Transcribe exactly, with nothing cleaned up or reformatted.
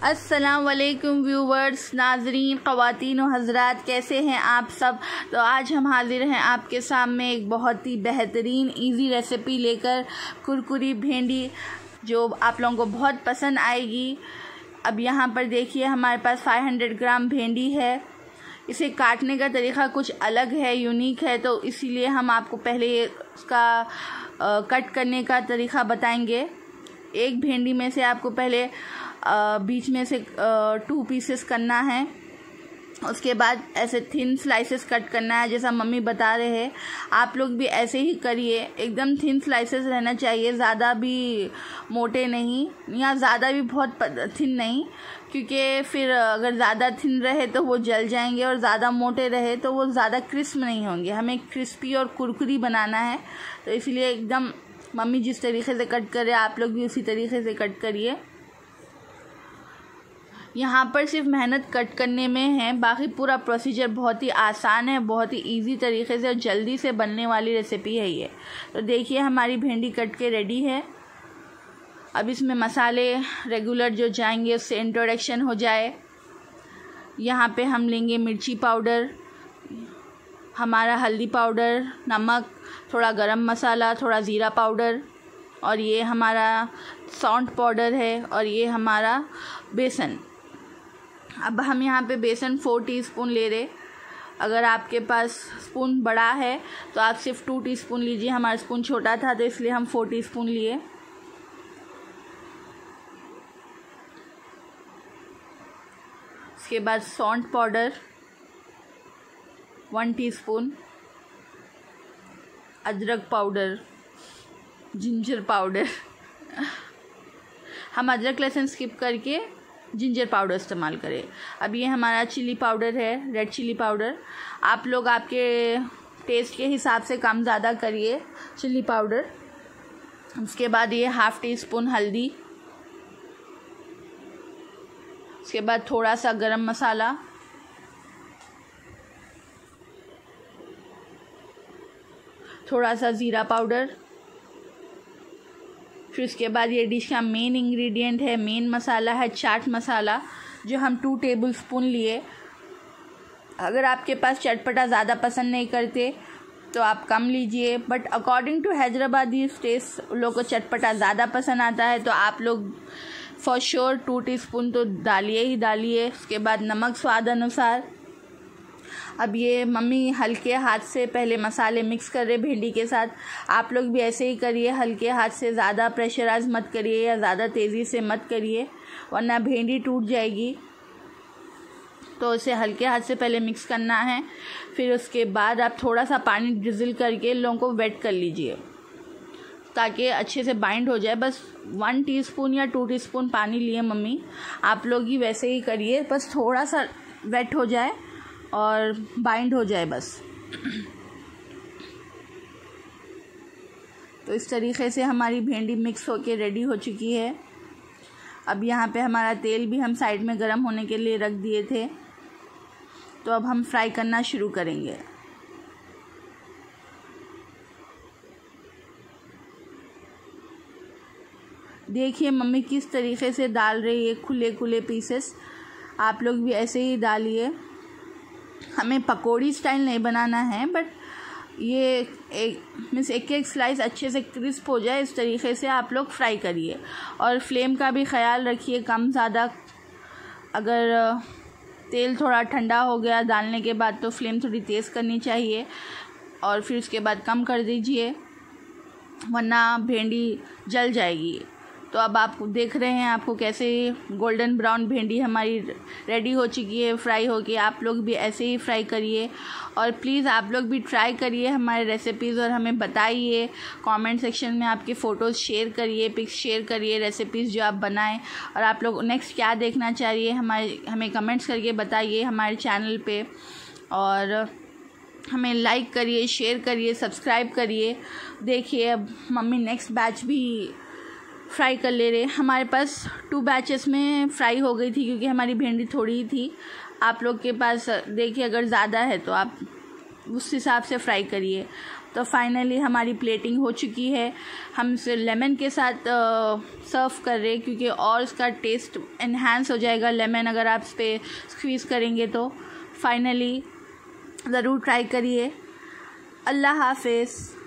अस्सलाम वालेकुम व्यूवर्स, नाजरीन, ख़वातीन और हज़रात, कैसे हैं आप सब। तो आज हम हाज़िर हैं आपके सामने एक बहुत ही बेहतरीन इजी रेसिपी लेकर, कुरकुरी भिंडी, जो आप लोगों को बहुत पसंद आएगी। अब यहाँ पर देखिए हमारे पास पाँच सौ ग्राम भिंडी है। इसे काटने का तरीक़ा कुछ अलग है, यूनिक है, तो इसीलिए हम आपको पहले उसका आ, कट करने का तरीक़ा बताएंगे। एक भिंडी में से आपको पहले आ, बीच में से टू पीसेस करना है। उसके बाद ऐसे थिन स्लाइसेस कट करना है, जैसा मम्मी बता रहे हैं। आप लोग भी ऐसे ही करिए, एकदम थिन स्लाइसेस रहना चाहिए, ज़्यादा भी मोटे नहीं या ज़्यादा भी बहुत थिन नहीं, क्योंकि फिर अगर ज़्यादा थिन रहे तो वो जल जाएंगे और ज़्यादा मोटे रहे तो वो ज़्यादा क्रिस्प नहीं होंगे। हमें क्रिस्पी और कुरकुरी बनाना है, तो इसलिए एकदम मम्मी जिस तरीके से कट करे आप लोग भी उसी तरीके से कट करिए। यहाँ पर सिर्फ मेहनत कट करने में है, बाकी पूरा प्रोसीजर बहुत ही आसान है, बहुत ही इजी तरीके से और जल्दी से बनने वाली रेसिपी है ये। तो देखिए हमारी भिंडी कट के रेडी है। अब इसमें मसाले रेगुलर जो जाएंगे उससे इंट्रोडक्शन हो जाए। यहाँ पे हम लेंगे मिर्ची पाउडर, हमारा हल्दी पाउडर, नमक, थोड़ा गरम मसाला, थोड़ा ज़ीरा पाउडर, और ये हमारा सौंठ पाउडर है, और ये हमारा बेसन। अब हम यहाँ पे बेसन फोर टीस्पून ले रहे। अगर आपके पास स्पून बड़ा है तो आप सिर्फ टू टीस्पून लीजिए। हमारा स्पून छोटा था तो इसलिए हम फोर टीस्पून लिए। उसके बाद सौंठ पाउडर वन टीस्पून, अदरक पाउडर, जिंजर पाउडर हम अदरक लहसुन स्किप करके जिंजर पाउडर इस्तेमाल करें। अब ये हमारा चिली पाउडर है, रेड चिली पाउडर। आप लोग आपके टेस्ट के हिसाब से कम ज़्यादा करिए चिली पाउडर। उसके बाद ये हाफ़ टी स्पून हल्दी। उसके बाद थोड़ा सा गरम मसाला, थोड़ा सा ज़ीरा पाउडर। फिर उसके बाद ये डिश का मेन इंग्रेडिएंट है, मेन मसाला है चाट मसाला, जो हम टू टेबल स्पून लिए। अगर आपके पास चटपटा ज़्यादा पसंद नहीं करते तो आप कम लीजिए, but according to Hyderabadi taste लोगों को चटपटा ज़्यादा पसंद आता है, तो आप लोग फॉर श्योर टू टीस्पून तो डालिए ही डालिए। उसके बाद नमक स्वाद अनुसार। अब ये मम्मी हल्के हाथ से पहले मसाले मिक्स कर रहे भिंडी के साथ। आप लोग भी ऐसे ही करिए, हल्के हाथ से, ज़्यादा प्रेशराइज मत करिए या ज़्यादा तेज़ी से मत करिए, वरना भिंडी टूट जाएगी। तो इसे हल्के हाथ से पहले मिक्स करना है। फिर उसके बाद आप थोड़ा सा पानी ड्रिज़ल करके लोगों को वेट कर लीजिए ताकि अच्छे से बाइंड हो जाए। बस वन टीस्पून या टू टीस्पून पानी लिए मम्मी, आप लोग ही वैसे ही करिए, बस थोड़ा सा वेट हो जाए और बाइंड हो जाए बस। तो इस तरीके से हमारी भिंडी मिक्स होके रेडी हो चुकी है। अब यहाँ पे हमारा तेल भी हम साइड में गरम होने के लिए रख दिए थे, तो अब हम फ्राई करना शुरू करेंगे। देखिए मम्मी किस तरीके से डाल रही है खुले खुले पीसेस, आप लोग भी ऐसे ही डालिए। हमें पकौड़ी स्टाइल नहीं बनाना है, बट ये एक मीन्स एक एक स्लाइस अच्छे से क्रिस्प हो जाए, इस तरीके से आप लोग फ्राई करिए। और फ्लेम का भी ख्याल रखिए, कम ज़्यादा। अगर तेल थोड़ा ठंडा हो गया डालने के बाद तो फ्लेम थोड़ी तेज़ करनी चाहिए, और फिर उसके बाद कम कर दीजिए, वरना भिंडी जल जाएगी। तो अब आप देख रहे हैं आपको कैसे गोल्डन ब्राउन भिंडी हमारी रेडी हो चुकी है फ्राई होके। आप लोग भी ऐसे ही फ्राई करिए, और प्लीज़ आप लोग भी ट्राई करिए हमारे रेसिपीज़ और हमें बताइए। कमेंट सेक्शन में आपके फ़ोटोज़ शेयर करिए, पिक्स शेयर करिए, रेसिपीज़ जो आप बनाएं, और आप लोग नेक्स्ट क्या देखना चाहिए हमारे हमें कमेंट्स करके बताइए हमारे चैनल पे। और हमें लाइक करिए, शेयर करिए, सब्सक्राइब करिए। देखिए अब मम्मी नेक्स्ट बैच भी फ्राई कर ले रहे। हमारे पास टू बैचेस में फ्राई हो गई थी, क्योंकि हमारी भिंडी थोड़ी ही थी। आप लोग के पास देखिए अगर ज़्यादा है तो आप उस हिसाब से फ्राई करिए। तो फाइनली हमारी प्लेटिंग हो चुकी है। हम इसे लेमन के साथ सर्व कर रहे हैं क्योंकि और इसका टेस्ट इन्हांस हो जाएगा लेमन अगर आप इस पर स्क्वीज़ करेंगे तो। फाइनली ज़रूर ट्राई करिए। अल्लाह हाफ़िज़।